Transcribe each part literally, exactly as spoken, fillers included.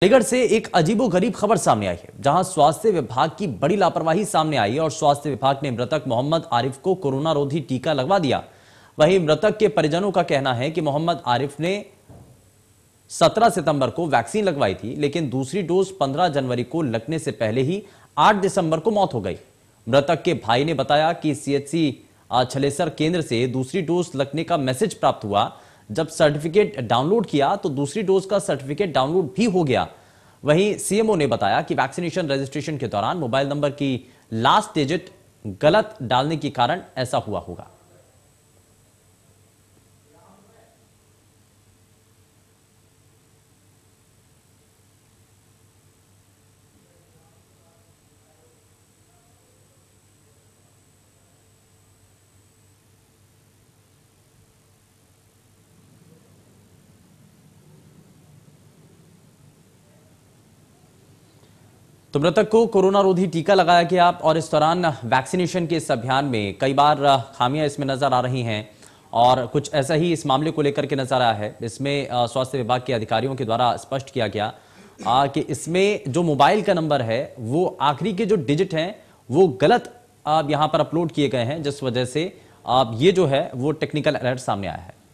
अलीगढ़ से एक अजीबोगरीब खबर सामने आई है, जहां स्वास्थ्य विभाग की बड़ी लापरवाही सामने आई है और स्वास्थ्य विभाग ने मृतक मोहम्मद आरिफ को कोरोना रोधी टीका लगवा दिया। वहीं मृतक के परिजनों का कहना है कि मोहम्मद आरिफ ने सत्रह सितंबर को वैक्सीन लगवाई थी, लेकिन दूसरी डोज पंद्रह जनवरी को लगने से पहले ही आठ दिसंबर को मौत हो गई। मृतक के भाई ने बताया कि सीएचसी छलेसर केंद्र से दूसरी डोज लगने का मैसेज प्राप्त हुआ। जब सर्टिफिकेट डाउनलोड किया तो दूसरी डोज का सर्टिफिकेट डाउनलोड भी हो गया। वहीं सीएमओ ने बताया कि वैक्सीनेशन रजिस्ट्रेशन के दौरान मोबाइल नंबर की लास्ट डिजिट गलत डालने के कारण ऐसा हुआ होगा। तो मृतक को कोरोना रोधी टीका लगाया गया और इस दौरान वैक्सीनेशन के इस अभियान में कई बार खामियां इसमें नजर आ रही हैं और कुछ ऐसा ही इस मामले को लेकर के नजर आया है। इसमें स्वास्थ्य विभाग के अधिकारियों के द्वारा स्पष्ट किया गया आ, कि इसमें जो मोबाइल का नंबर है वो आखिरी के जो डिजिट हैं वो गलत अब यहां पर अपलोड किए गए हैं, जिस वजह से अब ये जो है वो टेक्निकल एरर सामने आया है।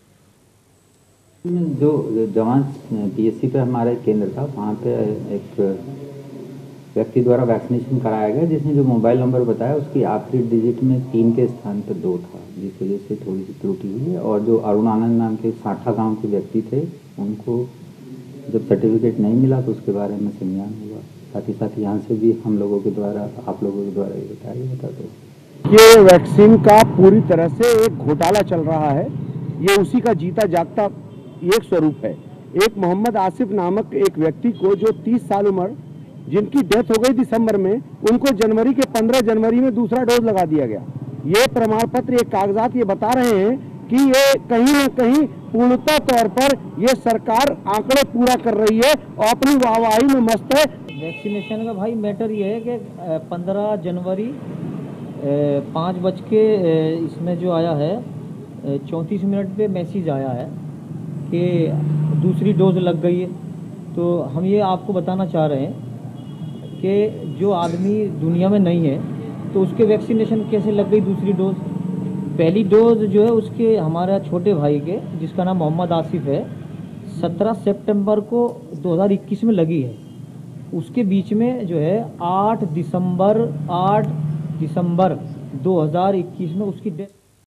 जो जवान पीएससी पे हमारा केंद्र था, वहाँ पे एक व्यक्ति द्वारा वैक्सीनेशन कराया गया, जिसने जो मोबाइल नंबर बताया उसकी आखिरी डिजिट में तीन के स्थान पर दो था, जिस वजह से थोड़ी सी त्रुटि हुई है। और जो अरुण आनंद नाम के साठा गांव के व्यक्ति थे, उनको जब सर्टिफिकेट नहीं मिला तो उसके बारे में संज्ञान हुआ। साथ ही साथ यहाँ से भी हम लोगों के द्वारा आप लोगों के द्वारा ये बताया बता दो ये वैक्सीन का पूरी तरह से एक घोटाला चल रहा है। ये उसी का जीता जागता एक स्वरूप है। एक मोहम्मद आसिफ नामक एक व्यक्ति को जो तीस साल उम्र, जिनकी डेथ हो गई दिसंबर में, उनको जनवरी के पंद्रह जनवरी में दूसरा डोज लगा दिया गया। ये प्रमाण पत्र, ये कागजात ये बता रहे हैं कि ये कहीं ना कहीं पूर्णतः तौर पर ये सरकार आंकड़े पूरा कर रही है और अपनी वाहवाही में मस्त है। वैक्सीनेशन का भाई मैटर ये है कि पंद्रह जनवरी पाँच बज के इसमें जो आया है चौंतीस मिनट पे मैसेज आया है कि दूसरी डोज लग गई है। तो हम ये आपको बताना चाह रहे हैं कि जो आदमी दुनिया में नहीं है तो उसके वैक्सीनेशन कैसे लग गई दूसरी डोज। पहली डोज जो है उसके हमारे छोटे भाई के, जिसका नाम मोहम्मद आसिफ है, सत्रह सितंबर को दो हज़ार इक्कीस में लगी है। उसके बीच में जो है आठ दिसंबर आठ दिसंबर दो हज़ार इक्कीस में उसकी डेथ